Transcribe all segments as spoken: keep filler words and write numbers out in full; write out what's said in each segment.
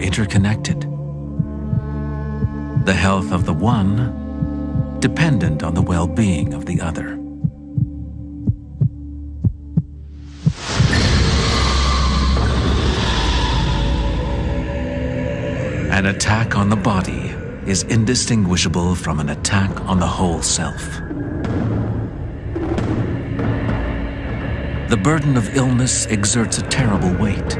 interconnected. The health of the one dependent on the well-being of the other. An attack on the body is indistinguishable from an attack on the whole self. The burden of illness exerts a terrible weight.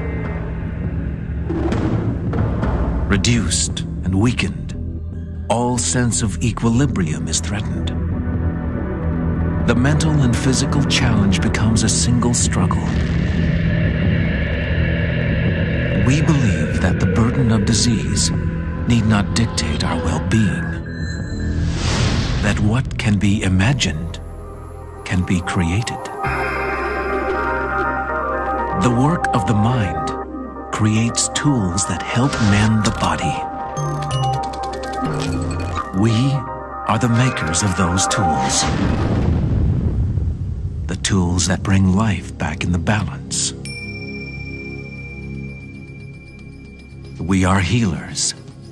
Reduced and weakened, all sense of equilibrium is threatened. The mental and physical challenge becomes a single struggle. We believe that the burden of disease need not dictate our well-being. That what can be imagined can be created. The work of the mind creates tools that help mend the body. We are the makers of those tools. The tools that bring life back in the balance. We are healers.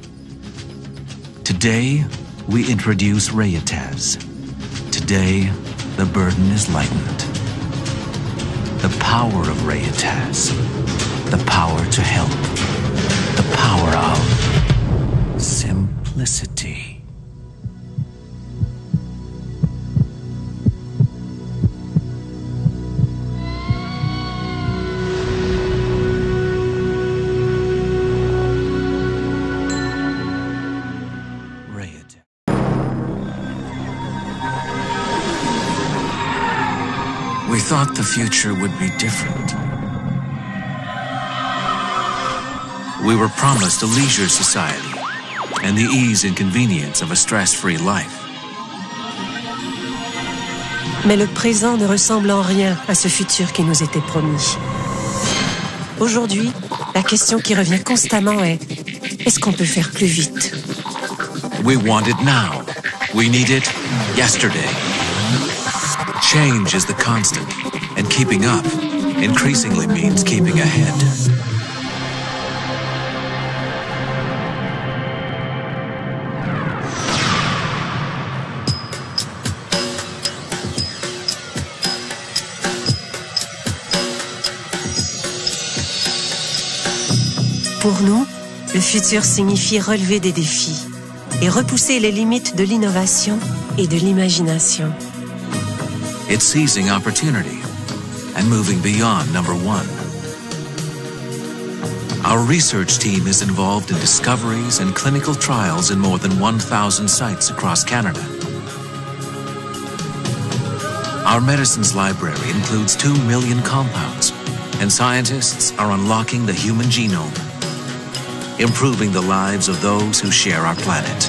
Today, we introduce Rayataz. Today, the burden is lightened. The power of Rayataz. The power to help. The power of simplicity. We thought the future would be different. We were promised a leisure society and the ease and convenience of a stress-free life. Mais le présent ne ressemble en rien à ce futur qui nous était promis. Aujourd'hui, la question qui revient constamment est: est-ce qu'on peut faire plus vite? We want it now. We need it yesterday. Change is the constant, and keeping up increasingly means keeping ahead. Pour nous, le futur signifie relever des défis et repousser les limites de l'innovation et de l'imagination. It's seizing opportunity and moving beyond number one. Our research team is involved in discoveries and clinical trials in more than one thousand sites across Canada. Our medicines library includes two million compounds, and scientists are unlocking the human genome, improving the lives of those who share our planet.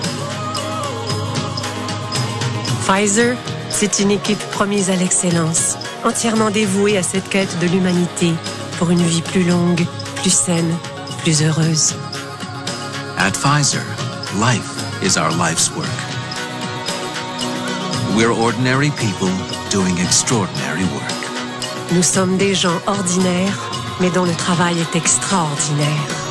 Pfizer, c'est une équipe promise à l'excellence, entièrement dévouée à cette quête de l'humanité pour une vie plus longue, plus saine, plus heureuse. At Pfizer, life is our life's work. We're ordinary people doing extraordinary work. Nous sommes des gens ordinaires, mais dont le travail est extraordinaire.